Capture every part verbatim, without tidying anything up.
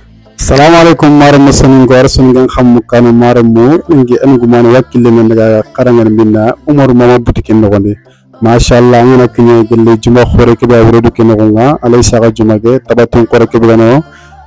Assalamualaikum warahmatullahi wabarakatuh. Xam kanu maramu ngi an gumana wakile men daga karangal minna Umar mama butikin nogondi. Mashallah ngana kinye gelle juma khore ke ba wuro ke nogonga alay saga juma ge tabatun khore ke bano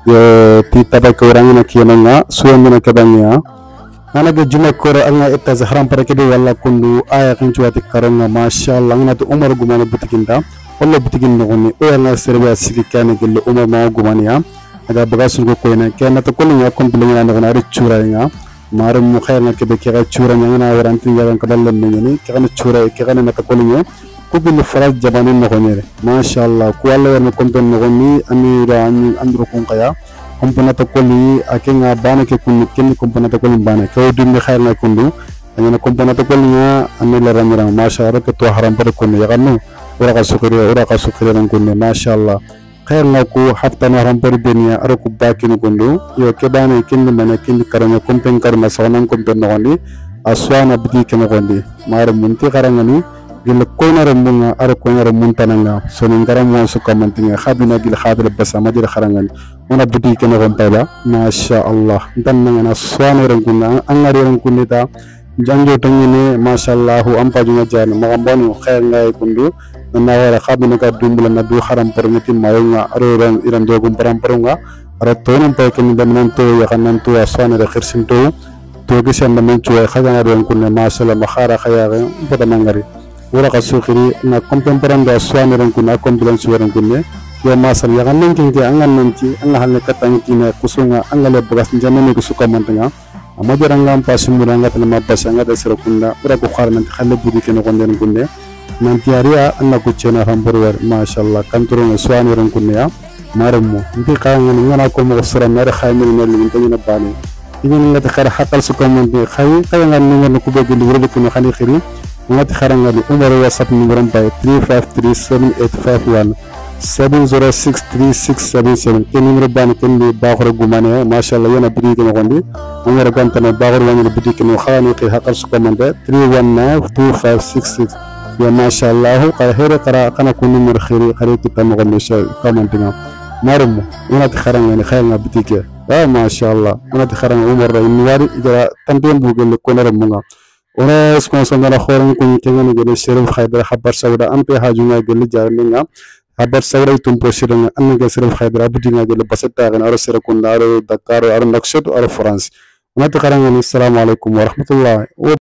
yo ti tabak orangina kiyanga suwandina ke banya. Ana ge juma khore anga etta zahram para ke be walla kundu aya kinchuati karonga mashallah ngana to Umar gumana butikinda walla butikin nogoni o anga serba sikikane gelle Umar mama gumaniya. Ada bagas ko ko ina kenna to kullu ya kon bilnya na na chura nga marum mu khair na ke be ke chura nga na waranti ya kan kadal ni ni ke kan chura ke kan na to kullu ko bil faraz jabani no ko nere ma sha Allah ko Allah ya kon ton no ni amira an andro kon kaya kompona to kullu akenga bana ke kun ken kompona to kullu bana ko dum khair na kundu ana kompona to kullu ya amila ramira ma sha Allah to haram par kun ya kan ora ka sukri ora ka sukri ran kun ma sha Allah khair na ko hafta na rampar denia aro ko bakinu gondo yo kebane kindi mana kindi karana kompen karna sanan kompen nogondi aswana bidi kene gondi mara munti karangani gil koina ramunga aro koina ramuntananga sonin garam won su kamantinga khabina gil khabil basama dir karangani ona bidi kene gontala masha Allah ntanna na swana rangunna angari rangunita janjo tangene masha Allah ampa junga jan magambanu khair ngai kundu na wara khabina ka dumbula na du haram permiti mayonga aroran iran dogum param parunga ara tonum pa ken damnan to ya kanan to asana da khirsin to to gisan da men chuwa khagana ron kunne masala makhara khayaga bada mangari wara ka sukhiri na kompemparan da asana ron kunne kompelan suwaran kunne ya masal ya kanan kin ke angan nanti anga halne katang kina kusunga anga le bagas janane ku suka mantanga amajaranga pasimuranga tan mabasanga da sirakunda wara ko kharna khalle budi ken gonden kunne nanti aria anna ko chena hamburger mashallah kantoro no swani ron kunnya maramo ndi kanga ngana ko mo sura mer khaymi no li ngi na bani ini ngata khara hakal su ko mon di khay kay nga ngana ko be li wuro ko khani khiri ngati khara nga di umar whatsapp number bay three five three seven eight five one seven zero six three six seven seven ken number bani ken li baaxoro gumane mashallah yana bidi ko ngondi umar gantana baaxoro wani bidi ko khani kay hakal su ko mon de three one nine two five six six ya mashallah qahira qara kana kunu mir khiri khari kita nogondi shay kamantina marum ina tikharanga ni khayanga bitike ah mashallah ina tikharanga umar ra inwari ida tanten bugel ko nara munga ora sponsor na khoran ko kengani gele serif khaydar khabar sawda ampe hajunga gele jarninga habar sawra tum posiranga anna gele serif khaydar abudinga gele basata gana aro serakunda aro dakar aro nakshot aro france ina tikharanga ni assalamu alaikum wa rahmatullahi